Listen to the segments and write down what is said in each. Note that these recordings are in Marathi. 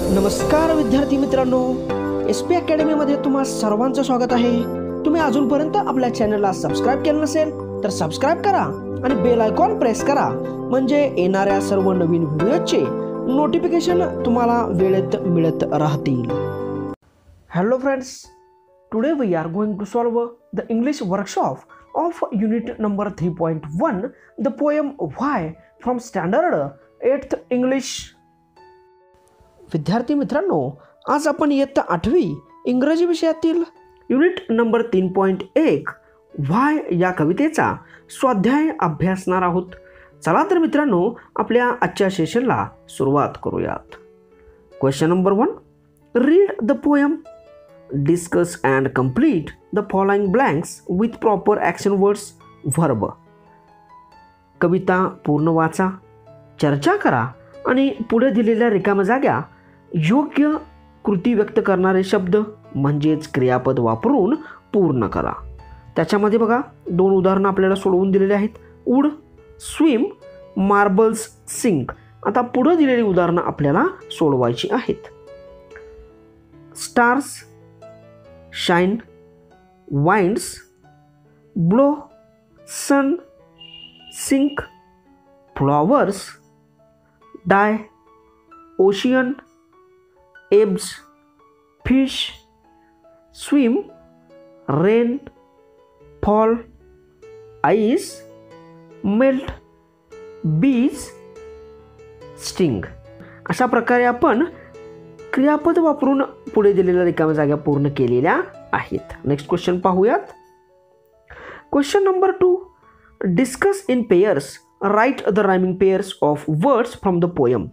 नमस्कार विद्यार्थी मित्रांनो, SP अकॅडमीमध्ये तुम्हा सर्वांचं स्वागत आहे. तुम्ही अजूनपर्यंत आपल्या चॅनलला सबस्क्राइब केलं नसेल तर सबस्क्राइब करा आणि बेल आयकॉन प्रेस करा, म्हणजे येणाऱ्या सर्व नवीन व्हिडिओचे नोटिफिकेशन तुम्हाला वेळेत मिळत राहतील. Hello friends, today we are going to solve the English workshop of unit number 3.1 the poem why from standard 8th English. विद्यार्थी मित्रांनो, आज आपण इयत्ता 8वी इंग्रजी विषयातील युनिट नंबर 3.1 व्हाय या कवितेचा स्वाध्याय अभ्यासणार आहोत. चला तर मित्रांनो, आपल्या आजच्या सेशनला सुरुवात करूयात. Question number 1, read the poem, discuss and complete the following blanks with proper action words verb. कविता पूर्ण वाचा, चर्चा करा आणि पुढे दिलेल्या रिकाम्या जागा योग्य कृती व्यक्त करणारे शब्द म्हणजेच क्रियापद वापरून पूर्ण करा. त्याच्यामध्ये बघा 2 उदाहरणं आपल्याला सोडवून दिलेले आहेत. Wood, swim, marbles, sink. आता पुढे दिलेली उदाहरणं आपल्याला सोडवायची आहेत. Stars, shine, winds, blow, sun, sink, flowers, die, ocean, ebbs, fish, swim, rain, fall, ice, melt, bees, sting. अशा प्रकारे आपण क्रियापद वापरून पुढे दिलेल्या रिकाम्या जागा पूर्ण केलेल्या आहेत. नेक्स्ट क्वेश्चन पाहूयात. Question number 2, discuss in pairs, write the rhyming pairs of words from the poem.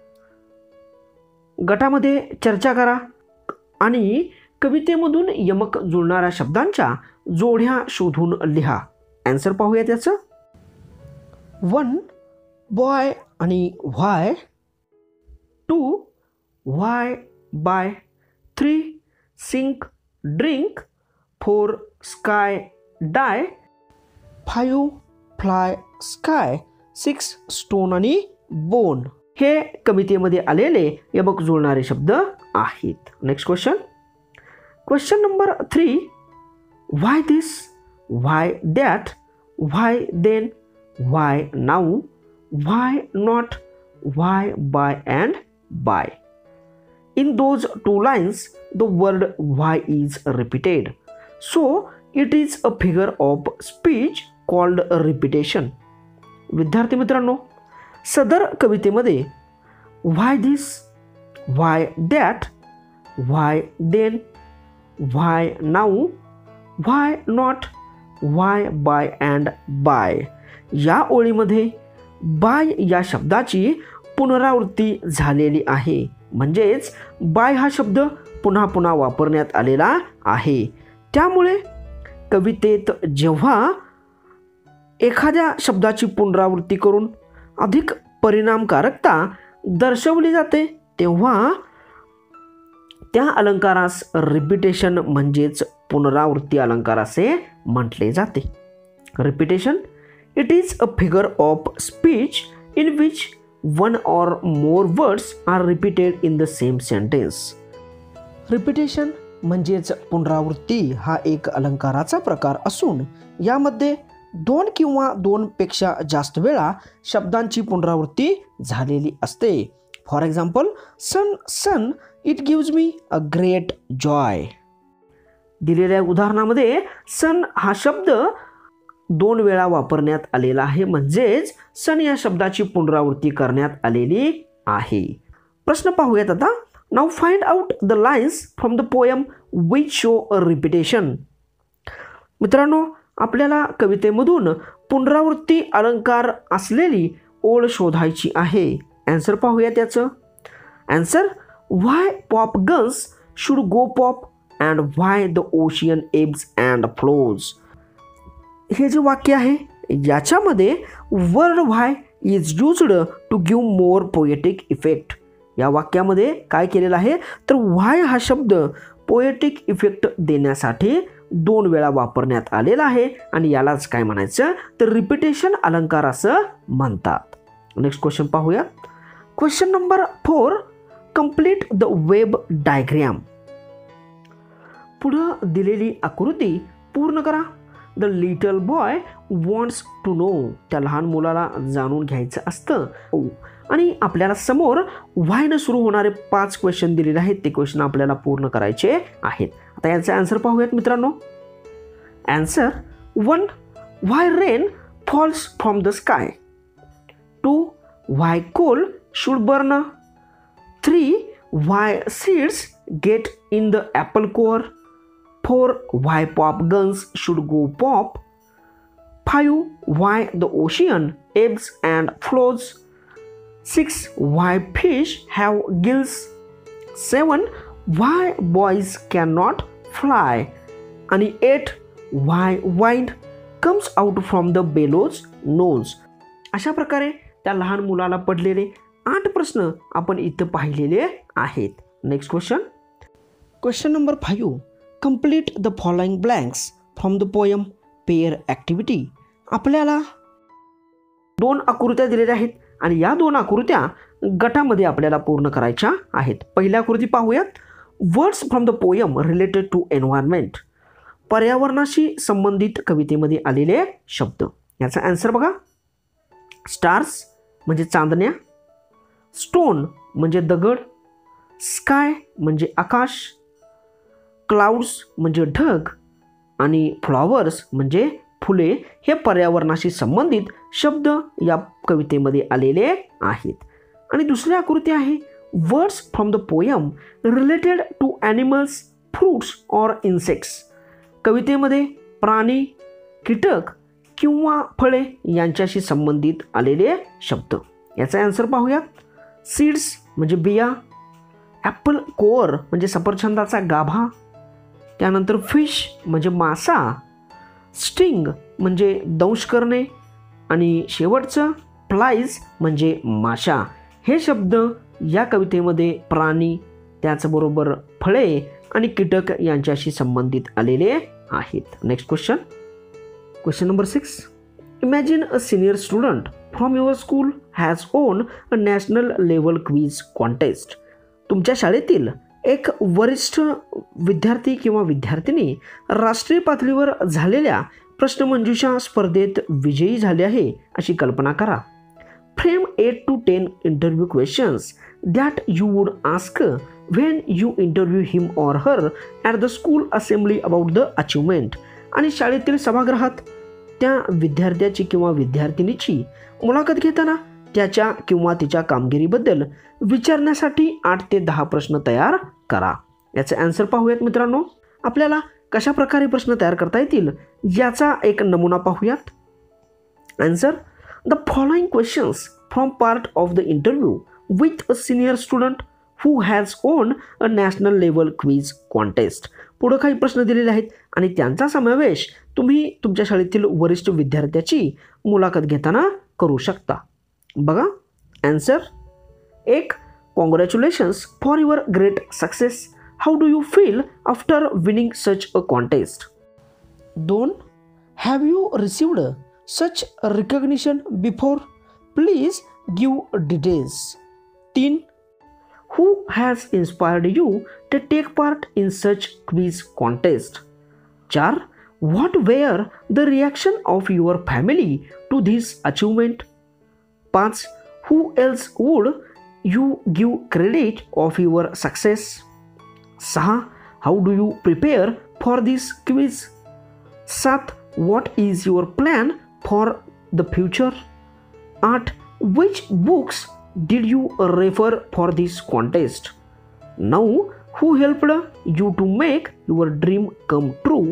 गटामध्ये चर्चा करा आणि कवितेमधून यमक जुळणाऱ्या शब्दांच्या जोड्या शोधून लिहा. आन्सर पाहूया त्याचं. 1 बॉय आणि why, 2 why by, 3 sink drink, 4 sky die, 5 fly sky, 6 stone आणि बोन. हे कवितेमध्ये आलेले यमक जुळणारे शब्द आहेत. Next question. Question number 3, why this, why that, why then, why now, why not, why by and by. In those 2 lines, the word why is repeated. So, it is a figure of speech called a repetition. विद्यार्थी मित्रांनो, सदर कवितेमध्ये why this, why that, why then, why now, why not, why by and by या ओळीमध्ये बाय या शब्दाची पुनरावृत्ती झालेली आहे. म्हणजेच बाय हा शब्द पुन्हा पुन्हा वापरण्यात आलेला आहे. त्यामुळे कवितेत जेव्हा एखाद्या शब्दाची पुनरावृत्ती करून अधिक परिणामकारकता दर्शवली जाते तेव्हा त्या अलंकारास रिपिटेशन म्हणजेच पुनरावृत्ती अलंकार असे म्हटले जाते. Repetition, it is a figure of speech in which one or more words are repeated in the same sentence. Repetition म्हणजेच पुनरावृत्ती हा एक अलंकाराचा प्रकार असून यामध्ये 2 किंवा 2 पेक्षा जास्त वेळा शब्दांची पुनरावृत्ती झालेली असते. For example, sun sun it gives me a great joy. दिलेल्या उदाहरणामध्ये सन हा शब्द 2 वेळा वापरण्यात आलेला आहे, म्हणजेच सन या शब्दाची पुनरावृत्ती करण्यात आलेली आहे. प्रश्न पाहूयात आता. Now find out the lines from the poem which show a repetition. मित्रांनो, आपल्याला कवितेमधून पुनरावृत्ती अलंकार असलेली ओळ शोधायची आहे. आन्सर पाहूया त्याचं. Answer, why pop guns should go pop and why the ocean ebbs and flows. हे जे वाक्य आहे याच्यामध्ये word why is used to give more poetic effect. या वाक्यामध्ये काय केलेलं आहे तर व्हाय हा शब्द पोएटिक इफेक्ट देण्यासाठी 2 वेळा वापरण्यात आलेला आहे आणि यालाच काय म्हणायचं तर रिपिटेशन अलंकार असं म्हणतात. नेक्स्ट क्वेश्चन पाहूया. Question number 4, complete the web diagram. पुढं दिलेली आकृती पूर्ण करा. The little boy wants to know. त्या लहान मुलाला जाणून घ्यायचं असतं. आणि आपल्याला समोर व्हायनं सुरू होणारे 5 क्वेश्चन दिलेले आहेत. ते क्वेश्चन आपल्याला पूर्ण करायचे आहेत. आता याचा आन्सर पाहूयात मित्रांनो. Answer 1. Why rain falls from the sky. 2. Why coal should burn. 3. Why seeds get in the apple core. 4. Why pop guns should go pop. 5. Why the ocean ebbs and flows. 6. Why fish have gills. 7. Why boys cannot fly. आणि 8. Why wind comes out from the bellows nose. अशा प्रकारे त्या लहान मुलाला पडलेले 8 प्रश्न आपण इथं पाहिलेले आहेत. Next question. Question number 5. Complete the following blanks from the poem pair activity. आपल्याला 2 आकृत्या दिलेल्या आहेत आणि या 2 आकृत्या गटामध्ये आपल्याला पूर्ण करायच्या आहेत. पहिली आकृती पाहूयात. Words from the poem related to environment. पर्यावरणाशी संबंधित कवितेमध्ये आलेले शब्द. याचा आन्सर बघा. स्टार्स म्हणजे चांदण्या. स्टोन म्हणजे दगड. स्काय म्हणजे आकाश. क्लाउड्स म्हणजे ढग. आणि फ्लॉवर्स म्हणजे फुले. हे पर्यावरणाशी संबंधित शब्द या कवितेमध्ये आलेले आहेत. आणि दुसरी आकृती आहे words from the poem related to animals, fruits or insects. कवितेमध्ये प्राणी, कीटक किंवा फळे यांच्याशी संबंधित आलेले शब्द. याचा आन्सर पाहूयात. सीड्स म्हणजे बिया. ॲपल कोअर म्हणजे सफरचंदाचा गाभा. त्यानंतर फिश म्हणजे मासा. स्टिंग म्हणजे दंश करणे. आणि शेवटचं फ्लाईज म्हणजे माशा. हे शब्द या कवितेमध्ये प्राणी, त्याचबरोबर फळे आणि कीटक यांच्याशी संबंधित आलेले आहेत. Next question. Question number 6. Imagine a senior student from your school has won a national level quiz contest. तुमच्या शाळेतील एक वरिष्ठ विद्यार्थी किंवा विद्यार्थिनी राष्ट्रीय पातळीवर झालेल्या प्रश्नमंजुषा स्पर्धेत विजयी झाले आहे अशी कल्पना करा. Frame 8 to 10 interview questions that you would ask when you interview him or her at the school assembly about the achievement. आणि शाळेतील सभागृहात त्या विद्यार्थ्याची किंवा विद्यार्थिनीची मुलाखत घेताना त्याच्या किंवा तिच्या कामगिरीबद्दल विचारण्यासाठी 8 ते 10 प्रश्न तयार करा. याचे आन्सर पाहूयात मित्रांनो. आपल्याला कशा प्रकारे प्रश्न तयार करता येतील याचा एक नमुना पाहूयात. Answer. The following questions from part of the interview with a senior student who has won a national level quiz contest. पुढं काही प्रश्न दिलेले आहेत आणि त्यांचा समावेश तुम्ही तुमच्या शाळेतील वरिष्ठ विद्यार्थ्याची मुलाखत घेताना करू शकता. बघा. Answer. 1. Congratulations for your great success. How do you feel after winning such a contest. 2. Have you received such recognition before. Please give details. 3. Who has inspired you to take part in such quiz contest. 4. What were the reaction of your family to this achievement. 5. Who else would you give credit of your success? 6. How do you prepare for this quiz? 7. What is your plan for the future? 8. Which books did you refer for this contest? 9. Who helped you to make your dream come true?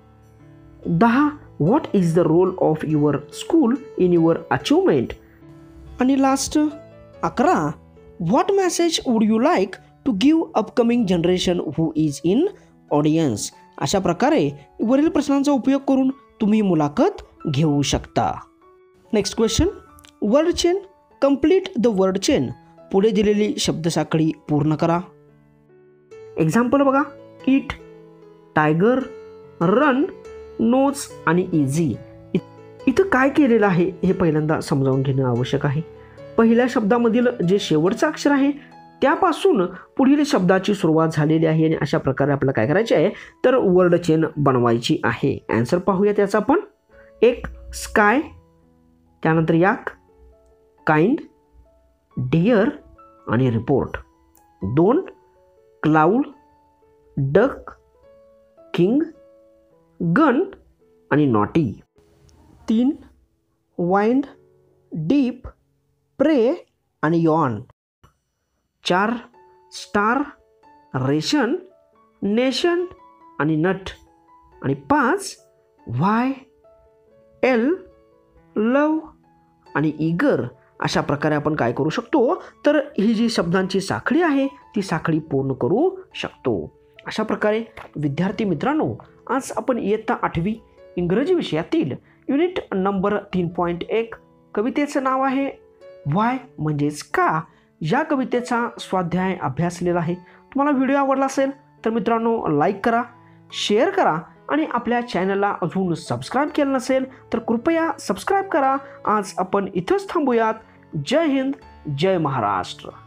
10. What is the role of your school in your achievement? आणि last 11. What message would you like to give upcoming generation who is in audience. अशा प्रकारे वरील प्रश्नांचा उपयोग करून तुम्ही मुलाखत घेऊ शकता. Next question. Word chain. Complete the word chain. पुढे दिलेली शब्दसाखळी पूर्ण करा. एक्झाम्पल बघा. इट, टायगर, रन, नोज आणि इझी. इथं काय केलेलं आहे हे पहिल्यांदा समजावून घेणं आवश्यक आहे. पहिल्या शब्दामधील जे शेवटचं अक्षर आहे त्यापासून पुढील शब्दाची सुरुवात झालेली आहे आणि अशा प्रकारे आपल्याला काय करायचे आहे तर वर्ड चेन बनवायची आहे. आन्सर पाहूया त्याचा आपण. 1 स्काय, त्यानंतर याक, काइंड, डिअर आणि report. 2 cloud, duck, king, gun आणि नॉटी. 3 वाइंड, डीप, प्रे आणि यॉन. 4 स्टार, रेशन, नेशन आणि नट. आणि 5 व्हाय, एल, लव आणि ईगर. अशा प्रकारे आपण काय करू शकतो तर ही जी शब्दांची साखळी आहे ती साखळी पूर्ण करू शकतो. अशा प्रकारे विद्यार्थी मित्रांनो, आज आपण इयत्ता 8वी इंग्रजी विषयातील युनिट नंबर 3.1 कवितेचं नाव आहे व्हाय म्हणजेच का या कवितेचा स्वाध्याय अभ्यासलेला आहे. तुम्हाला व्हिडिओ आवडला असेल तर मित्रांनो लाईक करा, शेअर करा आणि आपल्या चॅनलला अजून सबस्क्राईब केलं नसेल तर कृपया सबस्क्राईब करा. आज आपण इथंच थांबूयात. जय हिंद, जय महाराष्ट्र.